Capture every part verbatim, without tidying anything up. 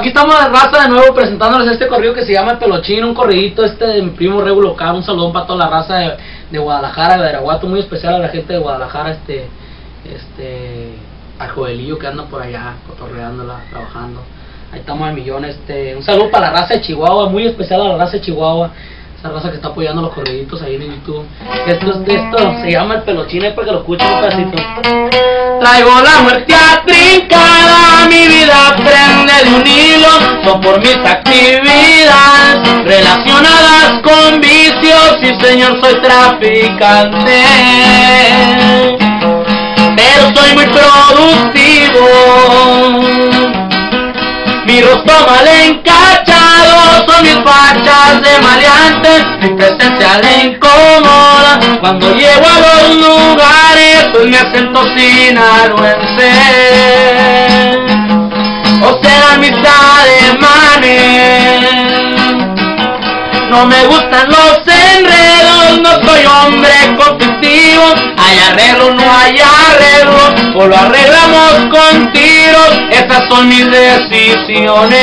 aquí estamos de raza de nuevo presentándoles este corrido que se llama El Pelochín, un corridito este de mi primo Regulo acá. Un saludo para toda la raza de, de Guadalajara, de Badiraguato, muy especial a la gente de Guadalajara, este, este, a Joelillo que anda por allá, cotorreándola, trabajando. Ahí estamos al millón, este, un saludo para la raza de Chihuahua, muy especial a la raza de Chihuahua, esa raza que está apoyando los corriditos ahí en YouTube. Esto, esto se llama El Pelochín, para que lo escuchen un pedacito. Traigo la muerte atrincada, mi vida prende de un hilo, son por mis actividades relacionadas con vicios y señor soy traficante, pero soy muy productivo, mi rostro mal encachado, son mis fachas de maleantes, mi presencia le incomoda, cuando llego a los lugares, pues mi acento sinaloense, o serán mis ademanes, no me gustan los enredos, no soy hombre conflictivo, hay arreglo, no hay arreglo, o lo arreglamos con tiros, estas son mis decisiones,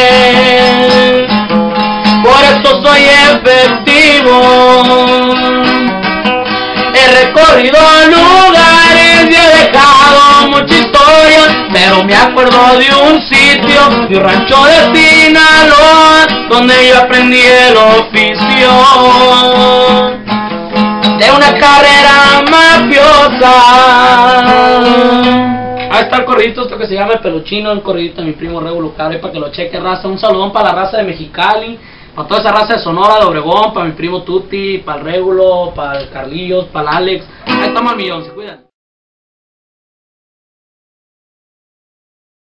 por eso soy efectivo, he recorrido lugares y he dejado mucha historia, pero me acuerdo de un sitio, de un rancho de Sinaloa, donde yo aprendí el oficio de una carrera mafiosa. Ahí está el corridito, esto que se llama El Peluchino, el corridito de mi primo Regulo Cable, para que lo cheque, raza. Un saludón para la raza de Mexicali, para toda esa raza de Sonora, de Obregón, para mi primo Tuti, para el Regulo, para el Carlillos, para el Alex. Ahí estamos al millón, se cuidan.